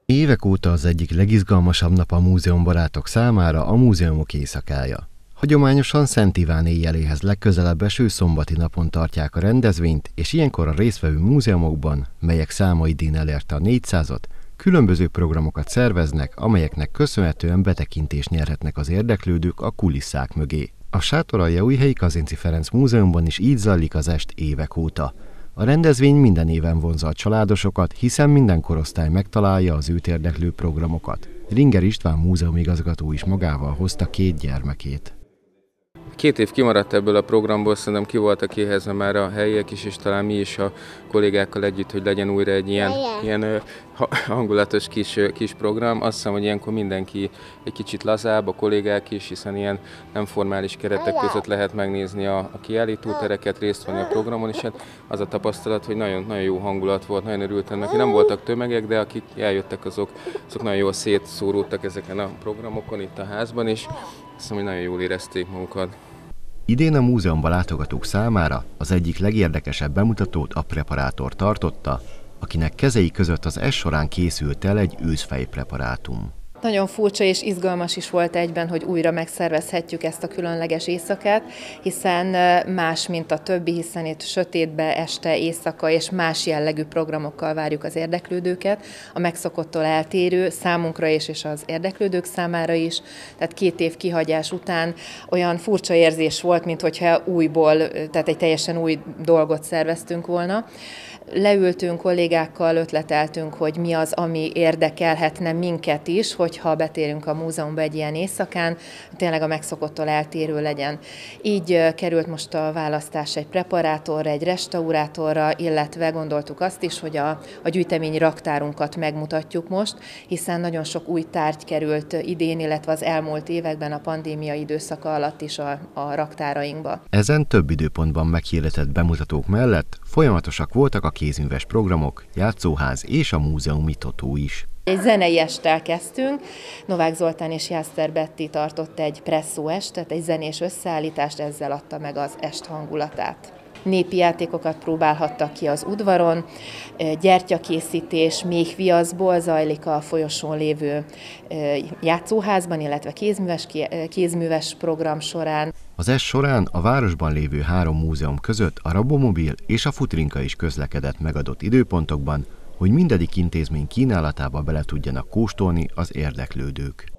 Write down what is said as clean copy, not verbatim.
Évek óta az egyik legizgalmasabb nap a múzeumbarátok számára a múzeumok éjszakája. Hagyományosan Szent Iván éjjeléhez legközelebb eső szombati napon tartják a rendezvényt, és ilyenkor a résztvevő múzeumokban, melyek száma idén elérte a 400-at, különböző programokat szerveznek, amelyeknek köszönhetően betekintést nyerhetnek az érdeklődők a kulisszák mögé. A Sátoraljaújhelyi Kazinczy Ferenc Múzeumban is így zajlik az est évek óta. A rendezvény minden éven vonzza a családosokat, hiszen minden korosztály megtalálja az őt érdeklő programokat. Ringer István múzeumigazgató is magával hozta 2 gyermekét. 2 év kimaradt ebből a programból, szerintem ki voltak éhezve már a helyiek is, és talán mi is a kollégákkal együtt, hogy legyen újra egy ilyen hangulatos kis program. Azt hiszem, hogy ilyenkor mindenki egy kicsit lazább, a kollégák is, hiszen ilyen nem formális keretek között lehet megnézni a kiállítótereket, részt venni a programon, és hát az a tapasztalat, hogy nagyon, nagyon jó hangulat volt, nagyon örültem neki. Nem voltak tömegek, de akik eljöttek, azok nagyon jól szétszóródtak ezeken a programokon itt a házban, és azt hiszem, hogy nagyon jól érezték magukat. Idén a múzeumban látogatók számára az egyik legérdekesebb bemutatót a preparátor tartotta, akinek kezei között az est során készült el egy őszfejpreparátum. Nagyon furcsa és izgalmas is volt egyben, hogy újra megszervezhetjük ezt a különleges éjszakát, hiszen más, mint a többi, hiszen itt sötétbe, este, éjszaka és más jellegű programokkal várjuk az érdeklődőket, a megszokottól eltérő számunkra és az érdeklődők számára is. Tehát 2 év kihagyás után olyan furcsa érzés volt, minthogyha újból, tehát egy teljesen új dolgot szerveztünk volna. Leültünk kollégákkal, ötleteltünk, hogy mi az, ami érdekelhetne minket is, hogyha betérünk a múzeumba egy ilyen éjszakán, tényleg a megszokottól eltérő legyen. Így került most a választás egy preparátorra, egy restaurátorra, illetve gondoltuk azt is, hogy a gyűjteményi raktárunkat megmutatjuk most, hiszen nagyon sok új tárgy került idén, illetve az elmúlt években a pandémia időszaka alatt is a raktárainkba. Ezen több időpontban meghirdetett bemutatók mellett folyamatosak voltak a kézműves programok, játszóház és a múzeumi totó is. Egy zenei esttel kezdtünk, Novák Zoltán és Jászter Betti tartott egy presszó estet, egy zenés összeállítást, ezzel adta meg az est hangulatát. Népi játékokat próbálhattak ki az udvaron, gyertyakészítés méhviaszból zajlik a folyosón lévő játszóházban, illetve kézműves program során. Az est során a városban lévő 3 múzeum között a Rabomobil és a Futrinka is közlekedett megadott időpontokban, hogy mindegyik intézmény kínálatába bele tudjanak kóstolni az érdeklődők.